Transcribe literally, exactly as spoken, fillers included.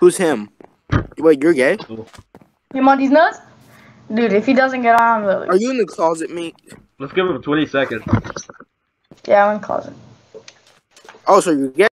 Who's him? Wait, you're gay? Him on these nuts? Dude, if he doesn't get on, I'm Are you in the closet, Mink? Let's give him twenty seconds. Yeah, I'm in the closet. Oh, so you're gay?